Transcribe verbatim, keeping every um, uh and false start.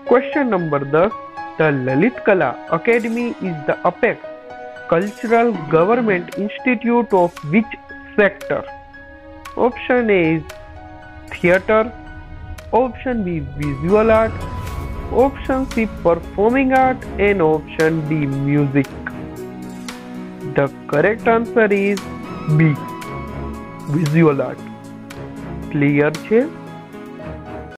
Question number ten. The Lalit Kala Academy is the apex cultural government institute of which sector? Option A is theatre. Option B visual art. Option C performing art and option D music. The correct answer is B visual art. Clear છે?